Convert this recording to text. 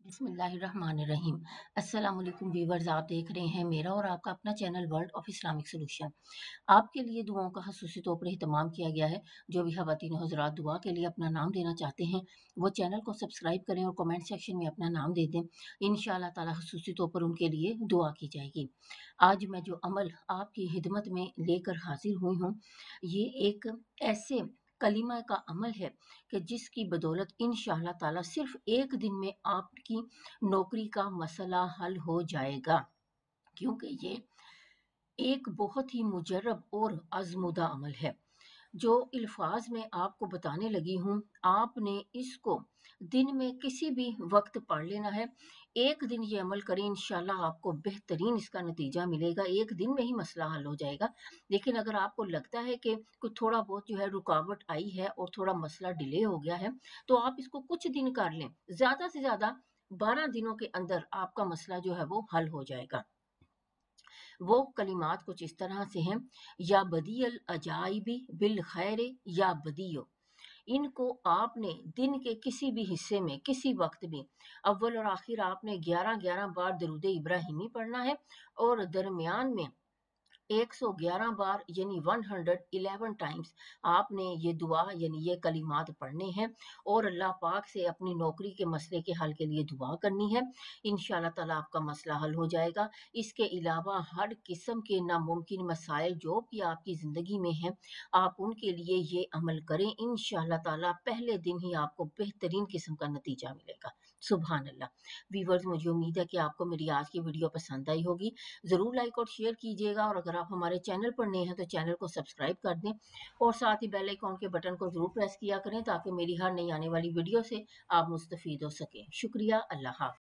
बिस्मिल्लाहिर्रहमानिर्रहीम। अस्सलाम वालेकुम व्यूअर्स, आप देख रहे हैं मेरा और आपका अपना channel world of Islamic solution. आपके लिए दुआओं का खसूसी तौर पर एहतमाम किया गया है। जो भी ख़वातीन हज़रात दुआ के लिए अपना नाम देना चाहते हैं वो चैनल को सब्सक्राइब करें और कमेंट सेक्शन में अपना नाम दे दें। इंशाअल्लाह ताला खसूसी तौर पर उनके लिए दुआ की जाएगी। आज मैं जो अमल आपकी खिदमत में लेकर हाजिर हुई हूँ, ये एक ऐसे कलीमा का अमल है कि जिसकी बदौलत इंशाअल्लाह ताला सिर्फ एक दिन में आपकी नौकरी का मसला हल हो जाएगा, क्योंकि ये एक बहुत ही मुजर्रब और आजमूदा अमल है। जो अल्फाज मैं आपको बताने लगी हूँ, आपने इसको दिन में किसी भी वक्त पढ़ लेना है। एक दिन ये अमल करें, इंशाल्लाह आपको बेहतरीन इसका नतीजा मिलेगा। एक दिन में ही मसला हल हो जाएगा। लेकिन अगर आपको लगता है कि कुछ थोड़ा बहुत जो है रुकावट आई है और थोड़ा मसला डिले हो गया है, तो आप इसको कुछ दिन कर लें। ज़्यादा से ज़्यादा 12 दिनों के अंदर आपका मसला जो है वो हल हो जाएगा। वो कलिमात कुछ इस तरह से हैं: या बदियल अजाइबी बिल खैर या बदियो। इनको आपने दिन के किसी भी हिस्से में किसी वक्त भी अव्वल और आखिर आपने 11-11 बार दरूद इब्राहिमी पढ़ना है और दरमियान में 111 बार यानी 111 टाइम्स आपने ये दुआ यानी ये कलिमात पढ़ने हैं और अल्लाह पाक से अपनी नौकरी के मसले के हल के लिए दुआ करनी है। इंशाअल्लाह ताला आपका मसला हल हो जाएगा। इसके अलावा हर किस्म के नामुमकिन मसाइल जो भी आपकी ज़िंदगी में हैं, आप उनके लिए ये अमल करें। इंशाअल्लाह ताला पहले दिन ही आपको बेहतरीन किस्म का नतीजा मिलेगा। सुभान अल्लाह। व्यूअर्स, मुझे उम्मीद है कि आपको मेरी आज की वीडियो पसंद आई होगी। ज़रूर लाइक और शेयर कीजिएगा और अगर आप हमारे चैनल पर नए हैं तो चैनल को सब्सक्राइब कर दें और साथ ही बेल आइकॉन के बटन को ज़रूर प्रेस किया करें ताकि मेरी हर नई आने वाली वीडियो से आप मुस्तफ़ीद हो सकें। शुक्रिया। अल्लाह हाफ़िज़।